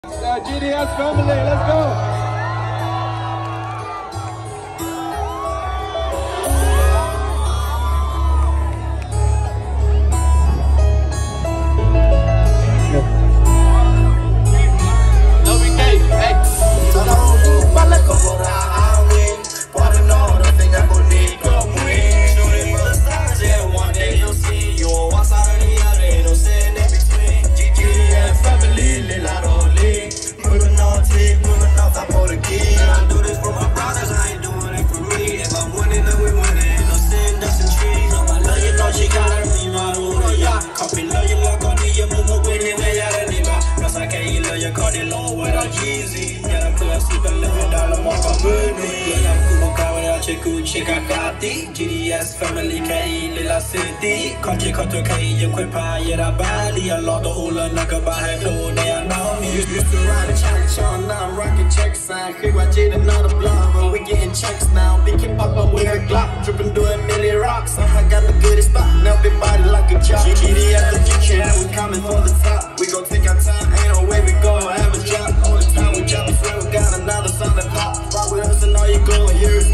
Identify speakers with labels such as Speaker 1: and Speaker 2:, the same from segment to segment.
Speaker 1: GDS family, let's go!
Speaker 2: GDS family kay lila city Konji koto kay yung kwe pa yera bali A lot of hula naga bahay flow they are know me Used to ride a challenge now I'm rocking check sign Khi qua chỉ đến not a block but we getting checks now Big hip hop but we got Glock Drippin' doing million rocks I got the goodest spot Now big body like a job GDS the future and we coming for the top We gon' take our time ain't no way we gon' have a job All the time we drop a swear we got another song that pop Rock with us and all you gon' hear is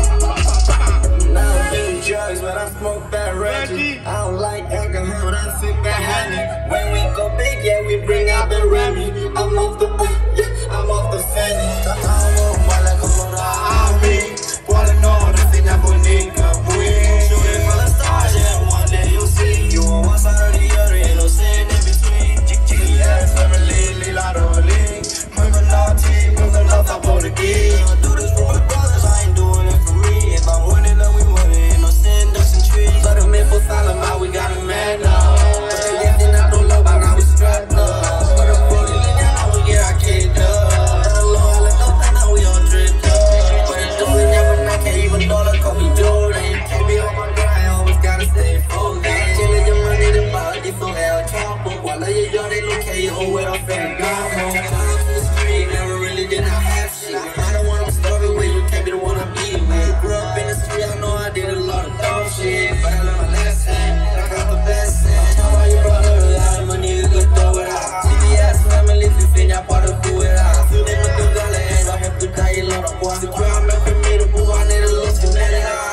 Speaker 2: Now I'm doing drugs, but I smoke bad Reggie. I don't like alcohol, but I sip that honey. When we go big, yeah, we bring out the Remy. I'm off the, I'm off the fanny. I'm while I come on the army. Wanna know the thing I'm gonna need, shooting for the stars, yeah, one day you'll see. You on one side or the other, ain't no sin in between. GDS family, lila rolling. Moving naughty, moving off, I bought a gig. I do this for my brothers, I ain't doing it for me. If I'm winning, then we winning. Ain't no sin, dust and trees. But the maple silent out, we got a man now. But the ending, I don't know, but now we strapped up. But the bully, now we get our kid up. And the low, I let go, now we all dripped up. But it's doing it when I can't even know, they call me Jordan. Can't be on my grind, always gotta stay focused. Chillin' your money, the body for El Chapo. While I hear y'all, they look at you, oh, where I'm finna go. Shout out to the street, never really did not have shit. I don't want to start with you, can't be the one I be with. Grew up in the street, I know I did a lot of dumb shit. But I learned my lesson, I got the best in. Tell all your brother a lot of money, you could throw it out. GDS family, if you think y'all part of who it out. You didn't look good, I have to die a lot of boys. The crowd make me the boo, I need a look to let it out.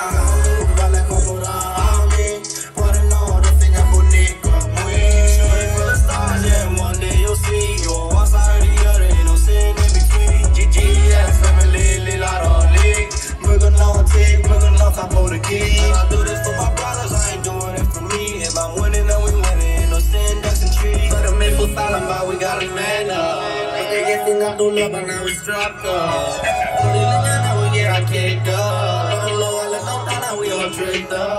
Speaker 2: I do this for my brothers, I ain't doing it for me. If I'm winning, then we winning. Ain't no sin, dust and trees. But the maple silent, but we got a man up. But they get things I do love, but now we strapped up. Now we get our kicked up. Low, I let go, now we all tricked up.